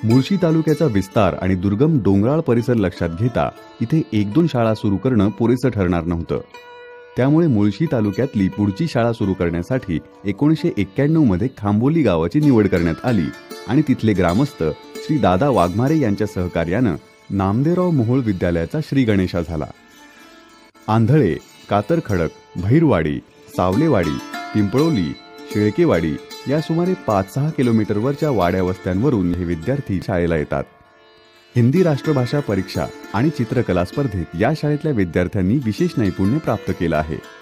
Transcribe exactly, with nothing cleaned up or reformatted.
मुळशी तालुक्याचा विस्तार आणि दुर्गम डोंगराळ परिसर लक्षात घेता इथे एक दोन शाळा सुरू करणं पुरेसं ठरणार नव्हतं। त्यामुळे मुळशी तालुक्यातली पुढची शाळा सुरू करण्यासाठी एकोणीसशे एक्क्याण्णव मध्ये खांबोली गावाची निवड करण्यात आली आणि तिथले ग्रामस्थ श्री दादा वाघमारे यांच्या सहकार्यानं नामदेवराव मोहोळ विद्यालयाचा श्री गणेशा झाला। आंधळे, कातरखडक, भैरवाडी, सावलेवाडी, पिंपळोली, शेळकेवाडी या सुमारे पाच सहा किलोमीटरवरच्या वाड्या वस्त्यांवरून हे विद्यार्थी शाळेला येतात। हिंदी राष्ट्रभाषा परीक्षा आणि चित्रकला स्पर्धेत या शाळेतल्या विद्यार्थ्यांनी विशेष नैपुण्य प्राप्त केलं आहे।